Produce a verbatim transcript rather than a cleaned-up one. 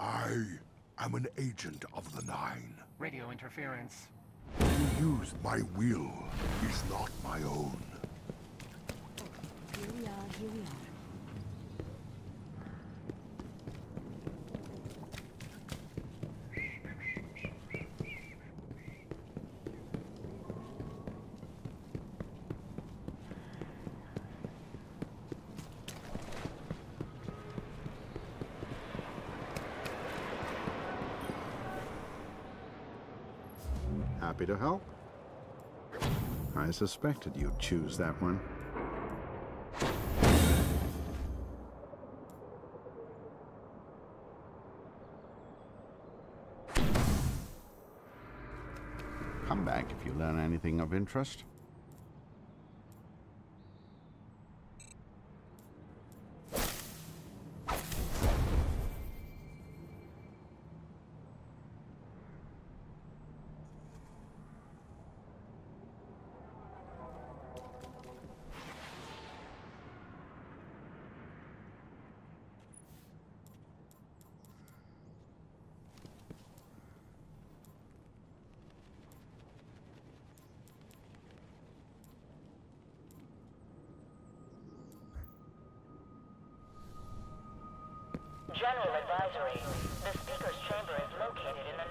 I am an agent of the Nine. Radio interference. You use my will is not my own. Here we are, here we are. Happy to help. I suspected you'd choose that one. Come back if you learn anything of interest. General advisory. The Speaker's chamber is located in the